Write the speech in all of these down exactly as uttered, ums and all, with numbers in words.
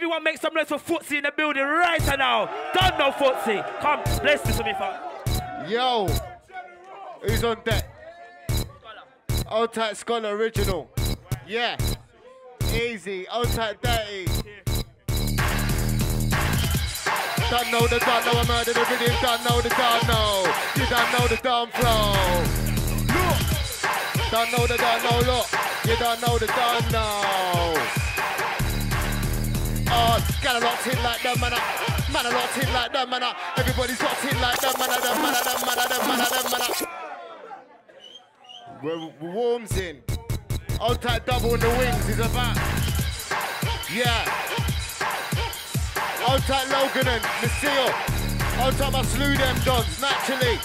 Everyone make some noise for Footsie in the building right now. Don't know Footsie. Come, bless this with me, fam. Yo, who's on deck? Old Tight Scholar original. Yeah. Easy. Old Tight Dirty. Don't know the don't know I murder the rhythm. Don't know the don't know. You don't know the don't flow. Look. Don't know the don't know. Look. You don't know the don't know. Oh, gotta locked in like them, man. Man, I locked in like them, man. Everybody's locked in like them, man. Them, man, them, man, them, man, them, man. We're warms in. Old Tight Double in the wings is about. Yeah. Old Tight Logan and Nasio. Old Tight I slew them dons, naturally.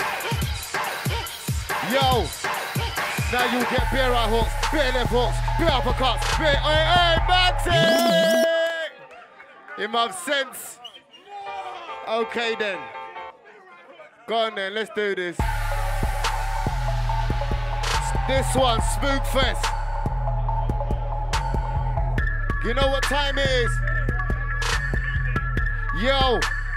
Yo. Now you get beer eye hooks, beer left hooks, beer uppercuts, beer. Hey, hey, Maxi! It makes sense. Okay then. Go on then, let's do this. This one, Spook Fest. You know what time it is? Yo.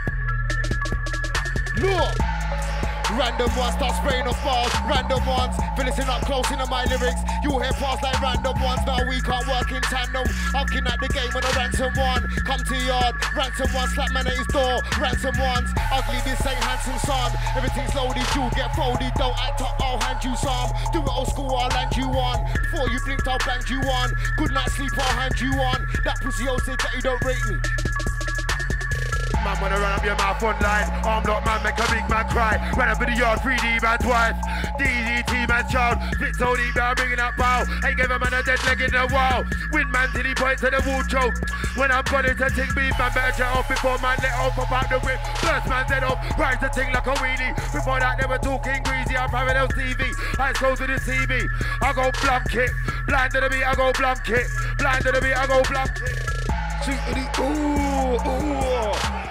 Look. Random ones start spraying off bars. Random ones finishing up close into my lyrics. You'll hear parts like random ones. Now we can't work in tandem. I'm at the game when a ransom one. Come to yard. Ransom one slap man at his door. Ransom ones ugly. This ain't handsome son. Everything's loaded. You get folded. Don't act up. I'll hand you some. Do it old school. I'll land you one. Before you blinked, I'll bang you one. Good night sleep. I'll hand you one. That pussy old said that you don't rate me. Man, wanna run up your mouth online. Arm lock, man, make a big man cry. Run up in the yard, three D man twice. D D T man child. Split so deep, now I'm bringing up bow. Ain't give a man a dead leg in the wall. Win man till he points to the wall choke. When I'm gunning to ting beef, man, better shut off before man let off about the whip. First man set off, rise the ting like a wheelie. Before that, they were talking greasy. I'm parallel T V. I go to the T V. I go blunt kick. Blind to the beat, I go blunt kick. Blind to the beat, I go blunt kick. Shoot to the ooh, ooh.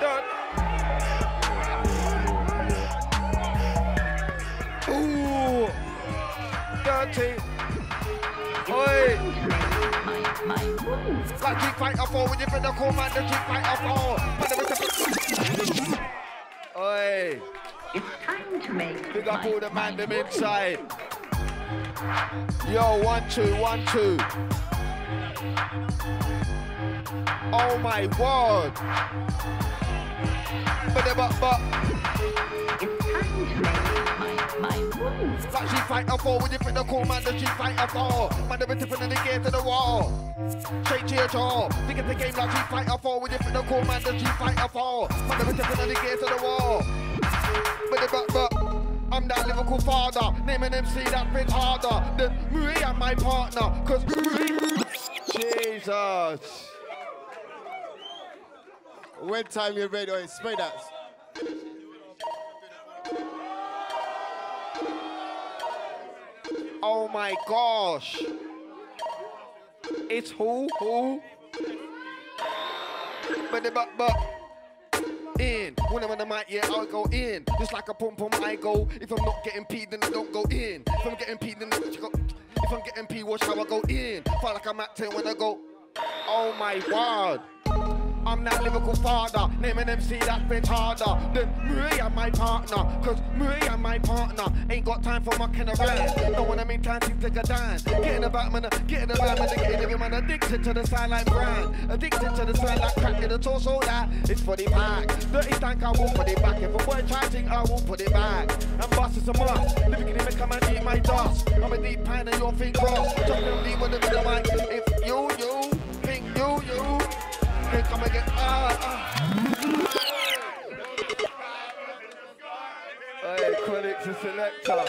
Ooh, dirty. Oi. Like Street Fighter four when you finna call man the Street Fighter four. Oi. It's time to make. Big up all the man them inside. Yo, one two, one two. Oh my word. But but but. It's time to make my move. Like Street Fighter four when you fit the cool man, the Street Fighter four. Man, they've been tipping in the gear to the wall. Straight to your jaw. Think of the game like Street Fighter four when you fit the cool man, the Street Fighter four. Man, they've been tipping in the gear to the wall. But but but. I'm that lyrical father. Name an M C that bit harder than me and my partner. Cause Jesus. When time you're ready, oh, spray that. Oh my gosh. It's who? Who? But but but in. When I'm on the mic, yeah, I'll go in. Just like a pum pum, I go. If I'm not getting P, then I don't go in. If I'm getting P, then I go. If I'm getting P, watch how I go in. Feel like I'm acting when I go. Oh my word. I'm that lyrical father. Name an M C that bit harder than me and my partner. Cause me and my partner ain't got time for mucking around. No one I mean time to take a dance. Getting about man, getting about man, getting every man addicted to the sound like brand. Addicted to the sound like crack in the torso that it's for the back. Dirty stank, I won't put it back. If a boy try to, I won't put it back. And boss is a must. Living in it, come and eat my dust. I'm a deep pan and your thing cross. Jumping deep with the middle mic. If you, you, think you, you. Come again. Ah, ah. Hey, Quillix the selector.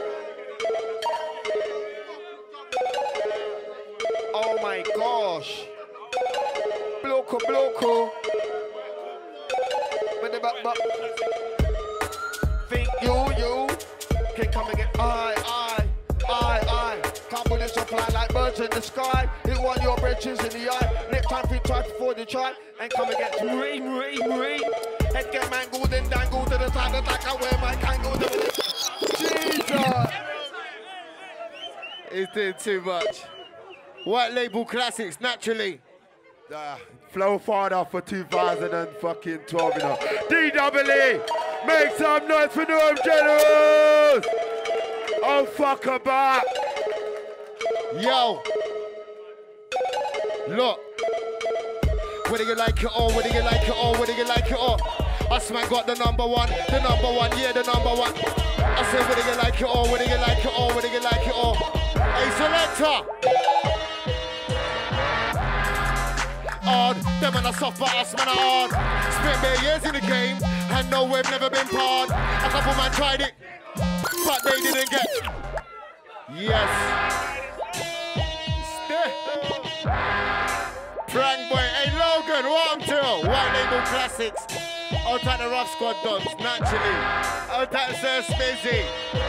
Oh my gosh. Bloco, bloco. But but but. Think you, you. Can come again. I, I, I, I. Can't put this fly like birds in the sky. Hit one your bridges in the eye. Next time we try before they try. And come against Marine, Marine, Marine. Head get mangled and dangled to the side attack. I wear my kangle. Jesus! He's doing too much. White label classics, naturally. Uh, flow father for two thousand twelve, you know. D W E, make some noise for them generals. Oh, fuck about. Yo. Look. Whether you like it or whether you like it or whether you like it or. Us man got the number one, the number one, yeah, the number one. I say whether you like it or whether you like it or whether you like it or. Hey, selector. Hard, them man are soft, but us man are hard. Spent bare years in the game, and no, we've never been part. A couple man tried it, but they didn't get. Yes. Stay. Prank boy, hey Logan, welcome to White Label Classics. Out at the Rough Squad dons, naturally. Out at Sir Smizzy.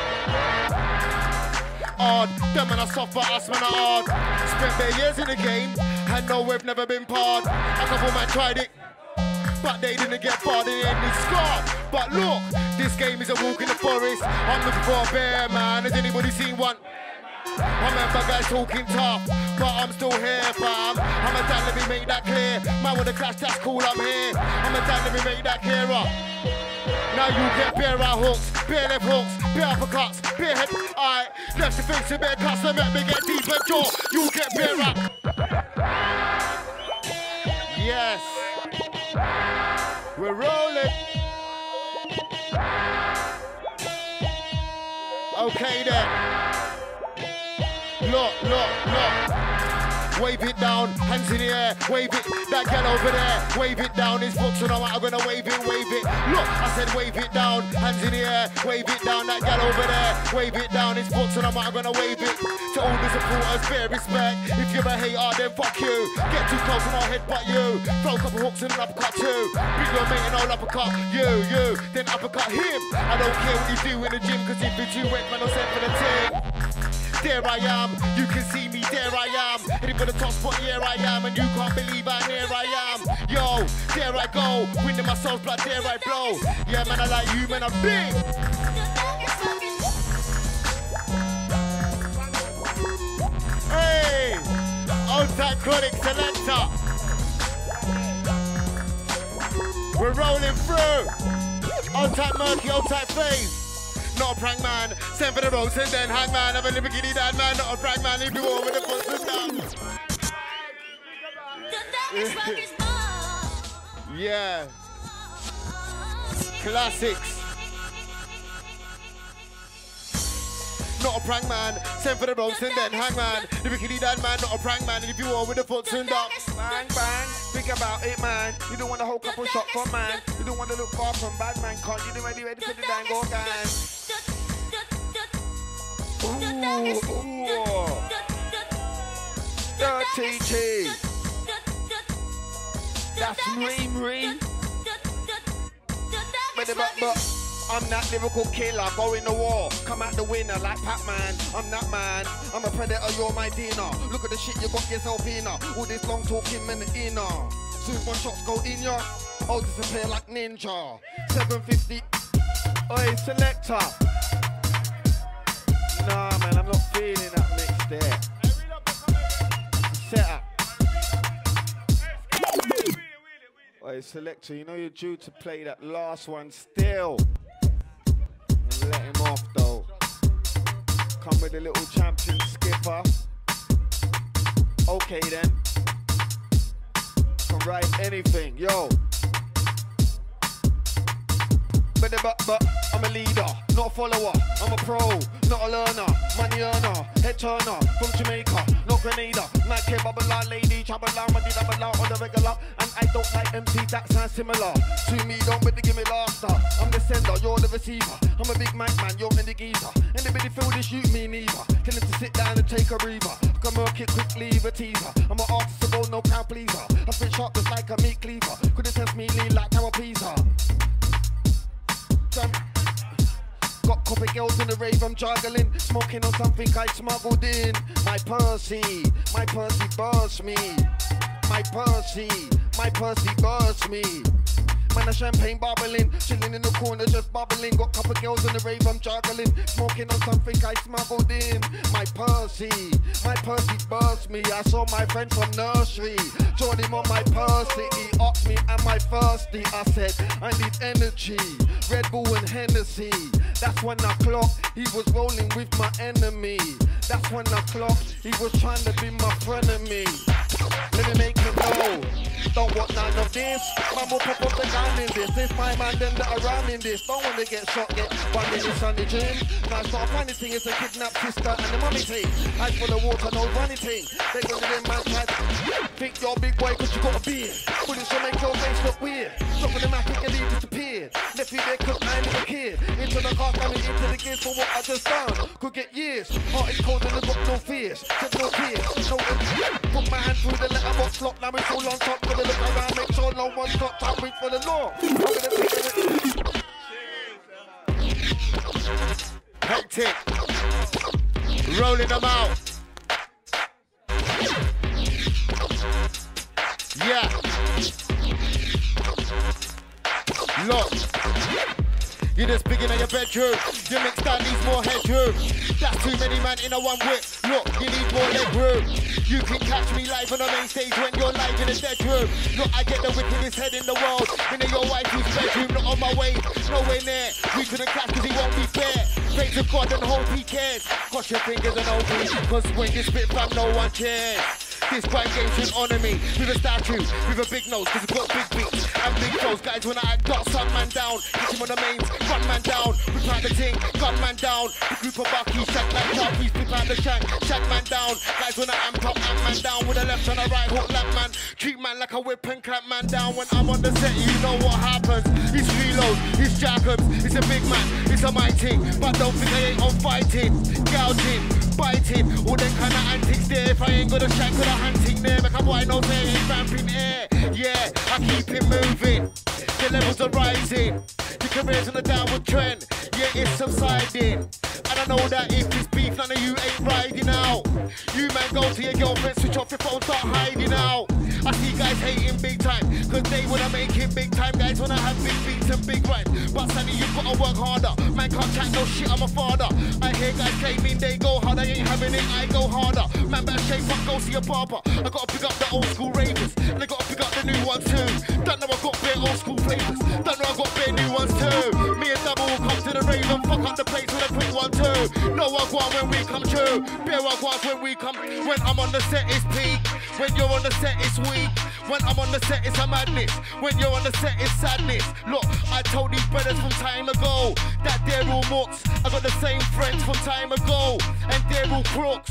Hard, them man are soft, but us man are hard. Spent bare years in the game, and no, we've never been part. A couple man tried it, but they didn't get far. They ain't this scar. But look, this game is a walk in the forest. I'm looking for a bear, man. Has anybody seen one? I remember guys talking tough, but I'm still here, fam. I'm a dad, let me make that clear. Man with a clash, that's cool, I'm here. I'm a dad, let me make that clearer. Now you get bare right hooks, bare left hooks, bare uppercuts, bare head. Alright, left the face to bare cuts, so let me get deeper jaw. You get bare right. Yes. We're rolling. Okay then. Look, look, look. Wave it down, hands in the air, wave it. That girl over there, wave it down. His foot, so now I'm gonna wave it, wave it. Look, I said wave it down, hands in the air, wave it down. That girl over there, wave it down. His foot, so now I'm gonna wave it. To all the supporters, bear respect. If you're a hater, then fuck you. Get too close and I'll headbutt you. Throw a couple hooks and an uppercut too. Bring your mate and I'll uppercut you, you. Then uppercut him. I don't care what you do in the gym, cause if it's you wet, man, I'll send for the team. There I am, you can see me, there I am. Heading for the top spot, here I am. And you can't believe how near I am. Yo, there I go, winning my soul's blood, there I blow. Yeah, man, I like you, man, I'm big. Hey, outside chronic selector. We're rolling through. Outside murky, outside phase. Not a prank man, send for the ropes and then hang man. I'm a little giddy dad man, not a prank man. If you over the foot and down. Yeah. Classics. Not a prank man, send for the ropes and then hang man. If you giddy dad man, not a prank man. If you over the foot and down. Bang, bang, think about it, man. You don't want a whole couple shots from man. You don't want to look far from bad man. Can't you do ready, ready for the dango gang? Ooh, ooh. Dirty T. That's Marie Marie. But, but, but I'm that lyrical killer, going to war. Come out the winner like Pac-Man. I'm that man. I'm a predator, you're my dinner. Look at the shit you got yourself in. All this long talking man in. Soon one shots go in ya. I'll disappear like ninja. seven fifty. Oi, selector. Nah, man, I'm not feeling that mix there. Set up. Oi, selector, you know you're due to play that last one still. And let him off, though. Come with a little champion skipper. Okay, then. Can write anything, yo. But, but, but, I'm a leader, not a follower. I'm a pro, not a learner. Money earner, head turner. From Jamaica, not Grenada. Night care, bubble out, lady, trouble out, money double out on the regular. And I don't like M C, that sounds similar. To me, don't better give me laughter. I'm the sender, you're the receiver. I'm a big mic man, you're in the geezer. Anybody feel this, shoot me neither. Tell him to sit down and take a breather. I can work it quickly, leave a teaser. I'm an artist, so no crowd pleaser. I spit sharp just like a meat cleaver. Couldn't test me lean like how I please her. Got copy girls in the rave, I'm juggling. Smoking on something I smuggled in. My Percy, my Percy burst me. My Percy, my Percy burst me. Man, a champagne bubbling. Chilling in the corner, just bubbling. Got couple girls in the rave, I'm juggling. Smoking on something I smuggled in. My Percy, my Percy burst me. I saw my friend from nursery. Joined him on my Percy. He asked me, am I thirsty? I said, I need energy. Red Bull and Hennessy. That's when I clocked. He was rolling with my enemy. That's when I clocked. He was trying to be my frenemy. Let me make you know. Don't want none of this. Man will pop up the gun in this. This my man, them that are around in this. Don't want to get shot, get one minute on the gym. Now it's not a funny thing, it's a kidnapped sister and the mummy thing. Eyes full of water, no running thing. They go to them man try to think you're big boy cause you got a beard. Bullets will make your face look weird. Drop in the map, and you disappeared. Left me there cause I ain't a kid. Into the car, coming into the gears for what I just done. Could get years. Heart is cold and I got no fears. Just no tears. No put my hand through the letterbox lock. Now it's all on top. Gonna look around, make sure no one stops. I wait for the law. I'm gonna take it. Hectic. Rolling them out. Yeah. Look. You just begin in your bedroom. Your mix down needs more headroom. That's too many man in a one whip. Look, you need more leg room. You can catch me live on the main stage when you're live in the dead room. Look, I get the wickedest head in the world. In your wife's bedroom, not on my way, nowhere near. We couldn't catch cause he won't be fair. Pray to God and hope he cares. Cross your fingers and hope he, cause when you spit fam, no one cares. This grind game should honour me with a statue, with a big nose, cause we've got big beats and big toes. Guys, when I act up, sun man down, hit him on the mains, run man down, whip out the ting, gun man down, the group of Bucky, shack like top, we flip out the shank, shack man down. Guys, when I amp up, amp man down, with a left and a right hook, lap man, treat man like a whip and clap man down. When I'm on the set, you know what happens. It's reload, it's Jacobs, it's a big man, it's a mighty, but don't think I ain't on fighting, gouging, biting, all them kind of antics there. If I ain't got a shank or a hunting there, make a white nose there, ain't vamping air. Yeah, I keep it moving, the levels are rising, your career's on a downward trend, yeah, it's subsiding. And I know that if it's beef, none of you ain't riding out. You man go to your girlfriend, switch off your phone, start hiding out. I see guys hating big time, cause they wanna make it big time. Guys wanna have big beats and big rhymes, but Sonny, you gotta work harder. Man can't chat no shit, I'm a father. I hear guys claiming they go hard, I ain't having it, I go harder. Man better shape up, go see a barber. I gotta pick up the old school ravers, and I gotta pick up the new ones too. Don't know I got bare old school flavors, don't know I got bare new ones too. Me and Double will come to the rave and fuck up the place with a quick one too. No I go on when we come true, bare I go on when we come. When I'm on the set it's peak, when you're on the set it's weak. When I'm on the set it's a madness, when you're on the set it's sadness. Look, I told these brothers from time ago that they're all mooks. I got the same friends from time ago, and they're all crooks.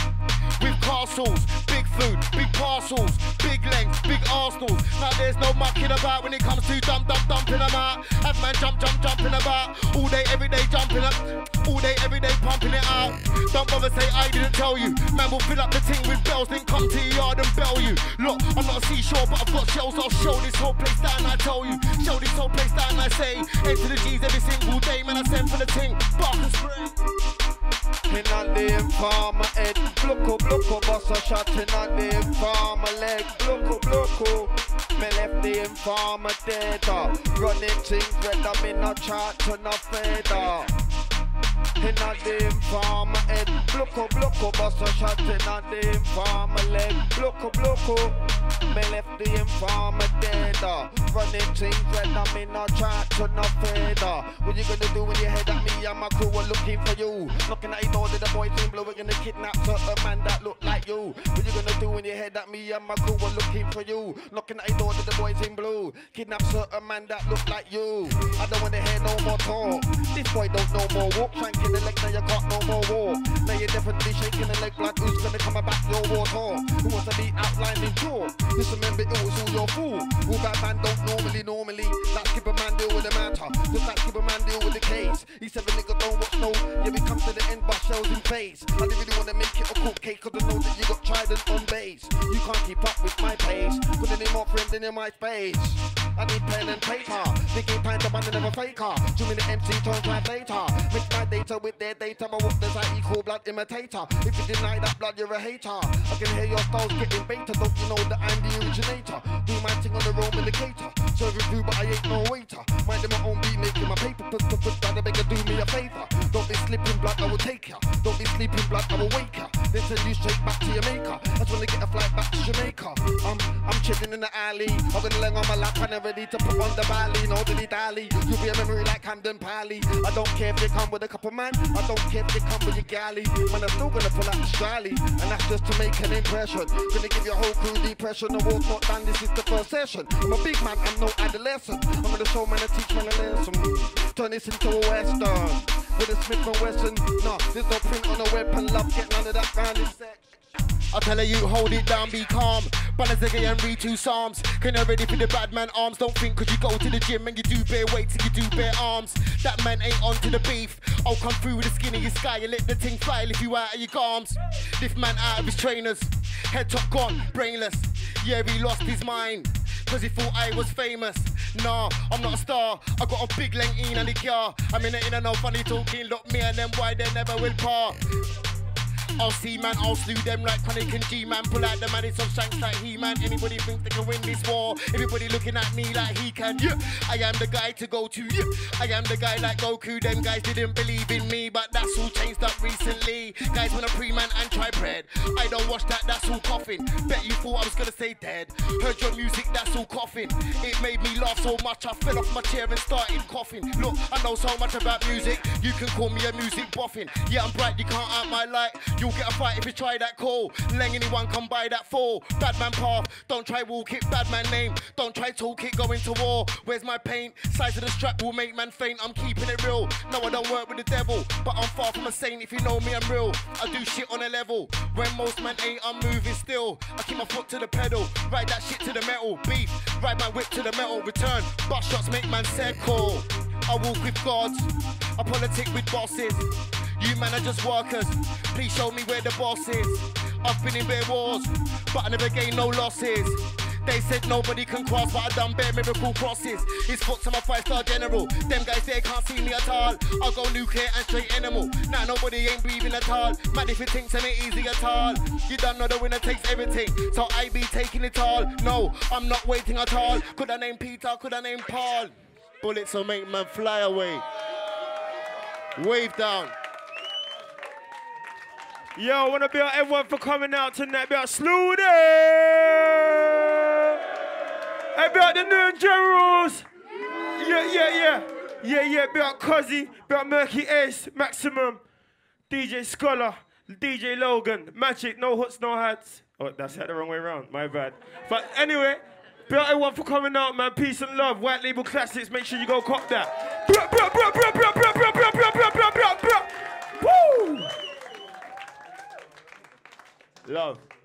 With castles, big food, big parcels, big lengths, big arsenals. Now there's no mucking about when it comes to dump, dump, dumping them out. Have man jump, jump, jumping about. All day, every day jumping up. All day, every day pumping it out. Don't bother say I didn't tell you. Man will fill up the ting with bells, then come to your yard and bell you. Look, I'm not a seashore, but I've got shells. I'll show this whole place down, I tell you. Show this whole place down, I say. Enter the G's every single day, man, I send for the ting. Bark and spray. In on the informer head, blocko, blocko, boss a shot in on the informer leg, blocko, blocko. Me left the informer dead, uh. Running things red, I'm in a chart to no fader. In on the informer head, blocko, blocko, boss a shot in on the informer leg, blocko, blocko. Me left the informer dead, uh. Running things red, I'm in a chart to no fader. What you gonna do when you head at me and my crew are looking for you? Knocking at your door to the boys in blue, we're gonna kidnap certain man that look like you. What you gonna do when you head at me and my crew are looking for you? Knocking at your door to the boys in blue, kidnap certain man that look like you. I don't wanna hear no more talk. This boy don't know more walk, shanking the leg, now you got no more war. Now you're definitely shaking the leg like who's gonna come back your war talk? Who wants to be outlined in talk? Just remember it was all your fool. All bad man don't normally, normally. Like skip a man deal with the matter, just like skip a man deal with the case. He said the nigga don't watch no, yeah we come to the end by shells in face. I didn't really wanna make it a cook cake, cause I know that you got Trident on base. You can't keep up with my pace, putting in more friends in my space. I need pen and paper, thinking time to man and never faker. Too many M C turn translator, mix my data with their data, but what does that equal blood imitator? If you deny that blood, you're a hater. I can hear your styles getting beta, don't you know that I'm the originator? Do my thing on the Roman indicator, Serving food, but I ain't no waiter. Minding my own beat, making my paper. Put, put, put, try to beg her, do me a favor. Don't be slipping blood, I will take ya. Don't be sleeping blood, I will wake ya. Then send you straight back to your maker. That's when they get a flight back to Jamaica. I'm, I'm chilling in the alley. I'm gonna lay on my lap and I'm ready to put on the valley. No dilly dally. You'll be a memory like Camden Pally. I don't care if you come with a couple man. I don't care if you come with your galley. Man, I'm still gonna pull out the strally. And that's just to make an impression. Gonna give your whole crew depression. The war's not done, this is the first session. I'm a big man, I'm no adolescent. I'm gonna show man and teach man a lesson. Turn this into a western. With a Smith and Wesson. Nah, there's no print on a weapon. Love, get none of that kind of sex. I tell her you hold it down, be calm. Balance again and read two psalms. Can you ready for the bad man arms? Don't think cause you go to the gym and you do bare weights and you do bare arms. That man ain't on to the beef. I'll come through with the skin of your sky and let the ting fly if you out of your arms. Lift man out of his trainers. Head top gone, brainless. Yeah, he lost his mind. Cause he thought I was famous. Nah, I'm not a star. I got a big length in and the car. I'm in it in a no funny talking. Look me and them why they never will part. I'll see man, I'll slew them like Chronic and G-man. Pull out the man, it's some shanks like He-Man. Anybody think they can win this war? Everybody looking at me like he can. Yeah, I am the guy to go to. Yeah, I am the guy like Goku. Them guys didn't believe in me, but that's all changed up recently. Guys wanna pre-man and try bread. I don't watch that, that's all coughing. Bet you thought I was gonna say dead. Heard your music, that's all coughing. It made me laugh so much I fell off my chair and started coughing. Look, I know so much about music. You can call me a music boffin. Yeah, I'm bright, you can't out my light. You'll get a fight if you try that call. Leng anyone come by that fall. Bad man path, don't try walk it. Bad man name, don't try talk it. Going to war, where's my paint? Size of the strap will make man faint. I'm keeping it real. No, I don't work with the devil, but I'm far from a saint. If you know me, I'm real. I do shit on a level. When most man ain't, I'm moving still. I keep my foot to the pedal. Ride that shit to the metal. Beef, ride my whip to the metal. Return, bust shots make man circle. I walk with gods. I politic with bosses. You man are just workers. Please show me where the boss is. I've been in bare wars, but I never gained no losses. They said nobody can cross, but I done bare miracle crosses. His foot's on my five-star general. Them guys there can't see me at all. I'll go nuclear and straight animal. Now nah, nobody ain't breathing at all. Man, if it thinks it ain't easy at all. You don't know the winner takes everything, so I be taking it all. No, I'm not waiting at all. Could I name Peter? Could I name Paul? Bullets will make man fly away. Wave down. Yo, I want to be out everyone for coming out tonight. Be out Sludder. Hey, be out the new Generals. Yeah, yeah, yeah. Yeah, yeah. Be out Cuzzy. Be out Murky Ace. Maximum. D J Scholar. D J Logan. Magic. No hoods, no hats. Oh, that's the wrong way around. My bad. But anyway, be out everyone for coming out, man. Peace and love. White Label Classics. Make sure you go cop that. Bruh, bruh, bruh, bruh, bruh, bruh, bruh, bruh, bruh, bruh, bruh, bruh, bruh. Woo! Love.